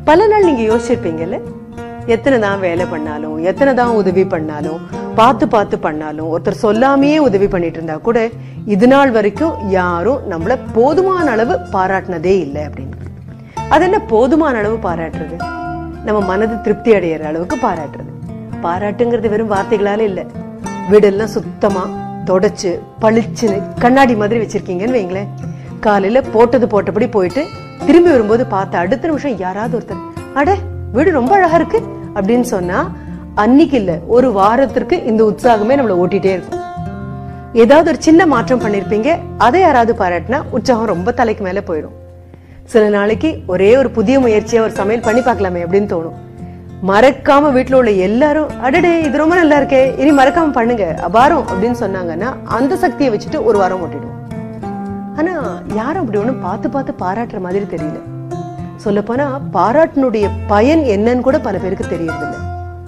பல நாள் நீங்க யோசிச்சிருப்பீங்கல்ல, எத்தனை தான் வேலை பண்ணாலும், எத்தனை தான் உதவி பண்ணாலும், பார்த்து பார்த்து பண்ணாலும், ஒருத்தர் சொல்லாமையே உதவி பண்ணிட்டு இருந்தா கூட இது நாள் வரைக்கும் யாரும் நம்மள போதுமான அளவு பாராட்டினதே இல்லை அப்படின்னு. அது என்ன போதுமான அளவு பாராட்டுறது? நம்ம மனது திருப்தி அடையிற அளவுக்கு பாராட்டுறது. பாராட்டுங்கிறது வெறும் வார்த்தைகளால இல்ல. வீடெல்லாம் சுத்தமா தொடச்சு பளிச்சுன்னு கண்ணாடி மாதிரி வச்சிருக்கீங்கன்னு வைங்களேன். காலையில போட்டது போட்டபடி போயிட்டு திரும்பி வரும்போது பார்த்த அடுத்த நிமிஷம் யாராவது ஒருத்தர், அட வீடு ரொம்ப அழகா இருக்கு அப்படின்னு சொன்னா அன்னைக்கு இல்ல, ஒரு வாரத்திற்கு இந்த உற்சாகமே நம்மள ஓட்டிட்டே இருக்கும். ஏதாவது ஒரு சின்ன மாற்றம் பண்ணிருப்பீங்க, அதை யாராவது பாராட்டினா உற்சாகம் ரொம்ப தலைக்கு மேல போயிடும். சில நாளைக்கு ஒரே ஒரு புதிய முயற்சியா ஒரு சமையல் பண்ணி பார்க்கலாமே அப்படின்னு தோணும். மறக்காம வீட்டுல உள்ள எல்லாரும் அடடே இது ரொம்ப நல்லா இருக்கே, இனி மறக்காம பண்ணுங்க அபாரம் அப்படின்னு சொன்னாங்கன்னா அந்த சக்தியை வச்சுட்டு ஒரு வாரம் ஓட்டிடுவோம். ஆனா யாரும் அப்படி ஒண்ணும் பார்த்து பார்த்து பாராட்டுற மாதிரி தெரியல. சொல்ல போனா பாராட்டினுடைய பயன் என்னன்னு கூட பல பேருக்கு தெரியறதில்லை.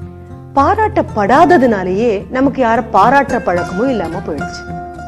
பாராட்டப்படாததுனாலேயே நமக்கு யார பாராட்டுற பழக்கமும் இல்லாம போயிடுச்சு.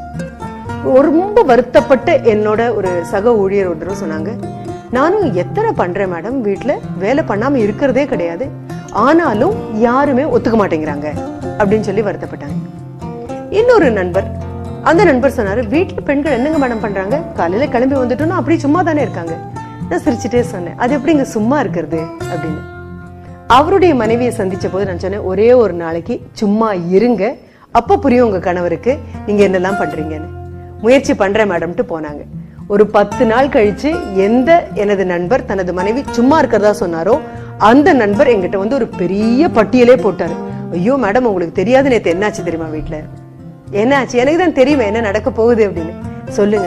ரொம்ப வருத்தப்பட்ட என்னோட ஒரு சக ஊழியர் ஒரு தடவை சொன்னாங்க, நானும் எத்தனை பண்றேன் மேடம், வீட்டுல வேலை பண்ணாம இருக்கிறதே கிடையாது, ஆனாலும் யாருமே ஒத்துக்க மாட்டேங்கிறாங்க அப்படின்னு சொல்லி வருத்தப்பட்டாங்க. இன்னொரு நண்பர், அந்த நண்பர் சொன்னாரு, வீட்டுல பெண்கள் என்னங்க மேடம் பண்றாங்க, காலையில கிளம்பி வந்துட்டோம்னா அப்படியே சும்மா தானே இருக்காங்க. நான் சிரிச்சுட்டே சொன்னேன், அது எப்படிங்க சும்மா இருக்கிறது அப்படின்னு. அவருடைய மனைவியை சந்திச்ச போது நான் சொன்னேன், ஒரே ஒரு நாளைக்கு சும்மா இருங்க, அப்ப புரியும் உங்க கணவருக்கு நீங்க என்னெல்லாம் பண்றீங்கன்னு. முயற்சி பண்றேன் மேடம்ட்டு போனாங்க. ஒரு 10 நாள் கழிச்சு எந்த எனது நண்பர் தனது மனைவி சும்மா இருக்கிறதா சொன்னாரோ அந்த நண்பர் எங்கிட்ட வந்து ஒரு பெரிய பட்டியலே போட்டாரு. ஐயோ மேடம் உங்களுக்கு தெரியாது, நேத்து என்னாச்சு தெரியுமா வீட்டுல, என்னாச்சு, எனக்கு தான் தெரியுமே என்ன நடக்க போகுது அப்படின்னு. சொல்லுங்க.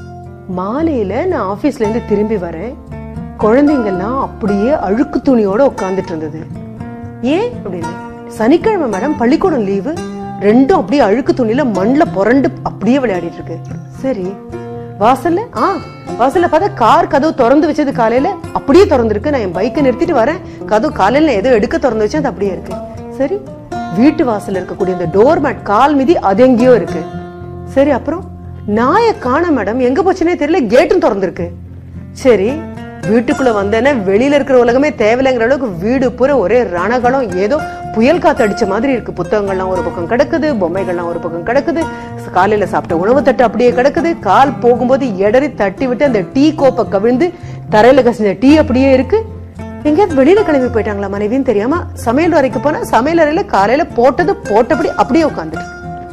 மாலையில நான் ஆபீஸ்ல இருந்து திரும்பி வரேன், குழந்தைங்கெல்லாம் அப்படியே அழுக்கு துணியோட உட்கார்ந்துட்டு இருந்தது. ஏன் அப்படின்னு, சனிக்கிழமை மேடம் பள்ளிக்கூடம் லீவு, ரெண்டும் அப்படியே அழுக்கு துணியில மண்ல புரண்டு அப்படியே விளையாடிட்டு இருக்கு. சரி, வாசல்ல வாசல்ல பார்த்தா கார் கதவு திறந்து வச்சது காலையில அப்படியே திறந்து இருக்கு. நான் என் பைக்கை நிறுத்திட்டு வரேன், கதவு காலையில ஏதோ எடுக்க திறந்து வச்சு அது அப்படியே இருக்கு. சரி, வீட்டு வாசல்ல இருக்கக்கூடிய இந்த டோர் மேட் கால் மிதி அது எங்கேயோ இருக்கு. சரி, அப்புறம் நாய காண மேடம், எங்க போச்சுன்னே தெரியல, கேட்டும் திறந்துருக்கு. சரி, வீட்டுக்குள்ள வந்தேன்னா வெளியில இருக்கிற உலகமே தேவையில்லைங்கிற அளவுக்கு வீடு பூரா ஒரே ரணகலம், ஏதோ புயல் காத்து அடிச்ச மாதிரி இருக்கு. புத்தகங்கள்லாம் ஒரு பக்கம் கிடக்குது, பொம்மைகள்லாம் ஒரு பக்கம் கிடக்குது, காலையில சாப்பிட்ட உணவு தட்டு அப்படியே கிடக்குது, கால் போகும்போது எடறி தட்டி விட்டு அந்த டீ கோப்பை கவிழ்ந்து தரையில கசிஞ்ச டீ அப்படியே இருக்கு. எங்கேயாவது வெளியில கிளம்பி போயிட்டாங்களா மனைவின்னு தெரியாம சமையல் அறைக்கு போனா சமையல் அறையில காலையில போட்டது போட்டபடி அப்படியே உட்காந்துட்டு.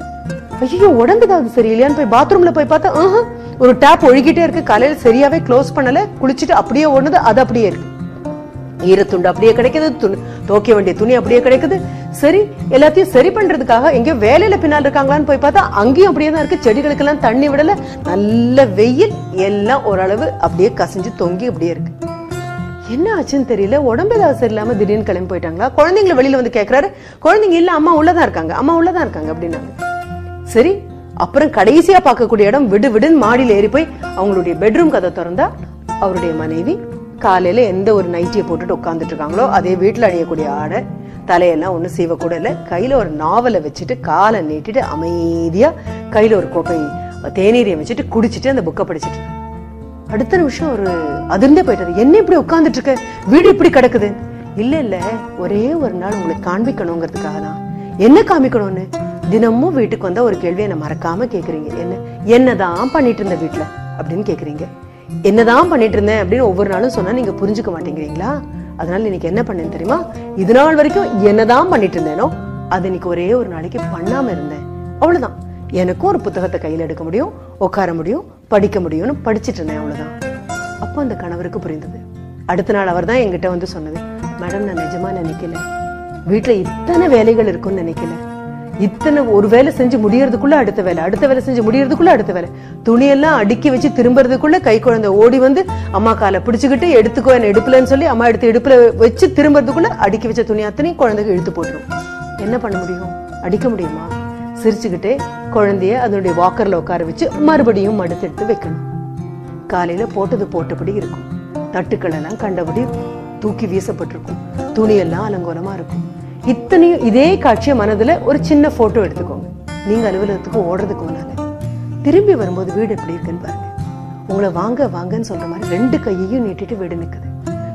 ஐயோ உடம்புதாவது சரியில்லையான்னு போய் பாத்ரூம்ல போய் பார்த்தா ஒரு டேப் ஒழுகிட்டே இருக்கு, காலையில சரியாவே க்ளோஸ் பண்ணல, குளிச்சுட்டு அப்படியே ஓடுனது அது அப்படியே இருக்கு. ஈரத்துண்டு அப்படியே கிடைக்குது, துவைக்க வேண்டிய துணி அப்படியே கிடைக்குது. சரி, எல்லாத்தையும் சரி பண்றதுக்காக எங்கேயோ வேலையில பின்னால் இருக்காங்களான்னு போய் பார்த்தா அங்கேயும் அப்படியே தான் இருக்கு. செடிகளுக்கு எல்லாம் தண்ணி விடல, நல்ல வெயில், எல்லாம் ஓரளவு அப்படியே கசிஞ்சு தொங்கி அப்படியே இருக்கு. என்ன ஆச்சுன்னு தெரியல, உடம்பு ஏதாவது சரியில்லாம திடீர்னு கிளம்பி போயிட்டாங்களா? குழந்தைங்களை வெளியில வந்து கேட்கிறாரு, குழந்தைங்க இல்ல அம்மா உள்ளதான் இருக்காங்க, அம்மா உள்ளதான் இருக்காங்க அப்படின்னாங்க. சரி, அப்புறம் கடைசியா பார்க்கக்கூடிய இடம் விடு விடுன்னு மாடியில ஏறி போய் அவங்களுடைய பெட்ரூம் கதை திறந்தா அவருடைய மனைவி காலையில எந்த ஒரு நைட்டியை போட்டுட்டு உட்கார்ந்துட்டு இருக்காங்களோ அதே வீட்டுல அணியக்கூடிய ஆடை, தலையெல்லாம் ஒண்ணு சீவ கூட இல்ல, கையில ஒரு நாவலை வச்சுட்டு காலை நீட்டிட்டு அமைதியா கையில ஒரு கோப்பை தேநீரை வச்சுட்டு குடிச்சிட்டு அந்த புக்கை படிச்சுட்டு. அடுத்த நிமிஷம் ஒரு அதிர்ந்தே போயிட்டாரு, என்ன இப்படி உட்கார்ந்துட்டு இருக்க, வீடு இப்படி கிடக்குது. இல்ல இல்ல, ஒரே ஒரு நாள் உங்களுக்கு காண்பிக்கணுங்கிறதுக்காக தான். என்ன காமிக்கணும்னு? தினமும் வீட்டுக்கு வந்தா ஒரு கேள்வி என்ன மறக்காம கேக்குறீங்க, என்னதான் பண்ணிட்டு இருந்த வீட்டுல அப்படின்னு கேக்குறீங்க. என்னதான் பண்ணிட்டு இருந்தேன் அப்படின்னு ஒவ்வொரு நாளும் சொன்னா நீங்க புரிஞ்சுக்க மாட்டேங்கிறீங்களா? அதனால இன்னைக்கு என்ன பண்ணேன்னு தெரியுமா? இது நாள் வரைக்கும் என்னதான் பண்ணிட்டு இருந்தேனோ அது இன்னைக்கு ஒரே ஒரு நாளைக்கு பண்ணாம இருந்தேன், அவ்வளவுதான். எனக்கும் ஒரு புத்தகத்தை கையில எடுக்க முடியும், உட்கார முடியும், படிக்க முடியும்னு படிச்சுட்டு இருந்தேன், அவ்வளவுதான். அப்போ அந்த கணவருக்கு புரிந்தது. அடுத்த நாள் அவர் தான் என்கிட்ட வந்து சொன்னது, மேடம் நான் நிஜமா நினைக்கல, வீட்டுல இத்தனை வேலைகள் இருக்கும்னு நினைக்கல, இத்தனை ஒரு வேலை செஞ்சு முடியறதுக்குள்ள அடுத்த வேலை, அடுத்த வேலை செஞ்சு முடியறதுக்குள்ள அடுத்த வேலை, துணியெல்லாம் அடுக்கி வச்சு திரும்புறதுக்குள்ள கை குழந்தை ஓடி வந்து அம்மா காலை பிடிச்சுக்கிட்டு எடுத்துக்கோ என்ன இடுப்புலன்னு சொல்லி அம்மா எடுத்து இடுப்புல வச்சு திரும்புறதுக்குள்ள அடுக்கி வச்ச துணி அத்தனையும் குழந்தைக்கு இழுத்து போட்டுரும். என்ன பண்ண முடியும்? அடிக்க முடியுமா? சிரிச்சுக்கிட்டே குழந்தைய அதனுடைய வாக்கர்ல உட்கார வச்சு மறுபடியும் மடுத்து எடுத்து வைக்கணும். காலையில போட்டது போட்டபடி இருக்கும், தட்டுக்கள் எல்லாம் கண்டபடி தூக்கி வீசப்பட்டிருக்கும், துணியெல்லாம் அலங்கோலமா இருக்கும். இத்தனையும் இதே காட்சிய மனதுல ஒரு சின்ன போட்டோ எடுத்துக்கோங்க. நீங்க அலுவலகத்துக்கு ஓடுறதுக்கு முன்னால திரும்பி வரும்போது வீடு எப்படி இருக்குன்னு பாருங்க. உங்களை வாங்க வாங்கன்னு சொல்ற மாதிரி 2 கையையும் நீட்டிட்டு வீடு நிக்குது.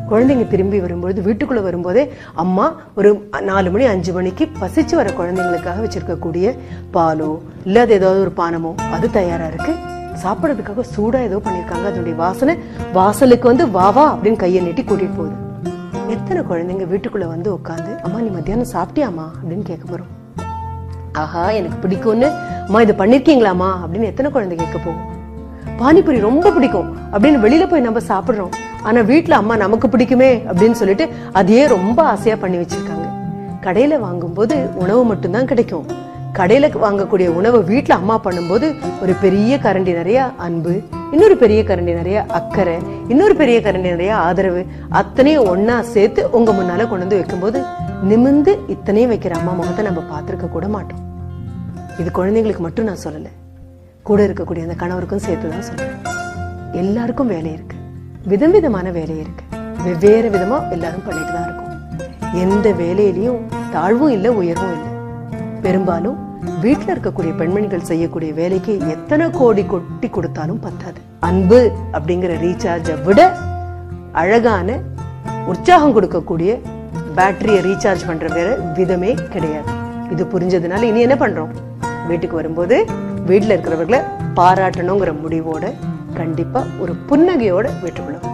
குழந்தைங்க திரும்பி வரும்போது வீட்டுக்குள்ள வரும்போதே அம்மா ஒரு 4 மணி 5 மணிக்கு பசிச்சு வர குழந்தைங்களுக்காக வச்சிருக்கக்கூடிய பாலோ இல்லாத ஏதாவது ஒரு பானமோ அது தயாரா இருக்கு. சாப்பிடறதுக்காக சூடா ஏதோ பண்ணிருக்காங்க. அதனுடைய வாசனை வாசலுக்கு வந்து வா வா அப்படின்னு கையை நீட்டி கூட்டிட்டு போகுது. எத்தனை குழந்தைங்க வீட்டுக்குள்ள வந்து உட்காந்து அம்மா நீ மத்தியானம் சாப்பிட்டியாமா அப்படின்னு கேட்க போறோம். ஆஹா எனக்கு பிடிக்கும்னு அம்மா இதை பண்ணிருக்கீங்களாமா அப்படின்னு எத்தனை குழந்தை கேட்க போகும். பானிபூரி ரொம்ப பிடிக்கும் அப்படின்னு வெளியில போய் நம்ம சாப்பிடுறோம். ஆனா வீட்டுல அம்மா நமக்கு பிடிக்குமே அப்படின்னு சொல்லிட்டு அதையே ரொம்ப ஆசையா பண்ணி வச்சிருக்காங்க. கடையில வாங்கும் போது உணவு மட்டும்தான் கிடைக்கும். கடையில வாங்கக்கூடிய உணவு வீட்டுல அம்மா பண்ணும்போது ஒரு பெரிய கரண்டி நிறைய அன்பு, இன்னொரு பெரிய கரண்டி நிறைய அக்கறை, இன்னொரு பெரிய கரண்டி நிறைய ஆதரவு, அத்தனையும் ஒன்னா சேர்த்து உங்க முன்னால கொண்டு வந்து வைக்கும் போது நிமிந்து இத்தனையும் வைக்கிற அம்மா முகத்தை நம்ம பார்த்திருக்க கூட மாட்டோம். இது குழந்தைங்களுக்கு மட்டும் நான் சொல்லல, கூட இருக்கக்கூடிய அந்த கணவருக்கும் சேர்த்துதான் சொல்றேன். எல்லாருக்கும் வேலை இருக்கு, விதம் விதமான வேலை இருக்கு, வெவ்வேறு விதமா எல்லாரும் பண்ணிட்டு தான் இருக்கும். எந்த வேலையிலையும் தாழ்வும் இல்லை உயர்வும் இல்லை. பெரும்பாலும் வீட்டுல இருக்கக்கூடிய பெண்மணிகள் செய்யக்கூடிய வேலைக்கு எத்தனை கோடி கொட்டி கொடுத்தாலும் பத்தாது. அன்பு அப்படிங்கிற ரீசார்ஜை விட அழகான உற்சாகம் கொடுக்கக்கூடிய பேட்டரியை ரீசார்ஜ் பண்ற வேற விதமே கிடையாது. இது புரிஞ்சதுனால இனி என்ன பண்றோம்? வீட்டுக்கு வரும்போது வீட்டுல இருக்கிறவர்களை பாராட்டணுங்கிற முடிவோட கண்டிப்பா ஒரு புன்னகையோட வீட்டுக்குள்ள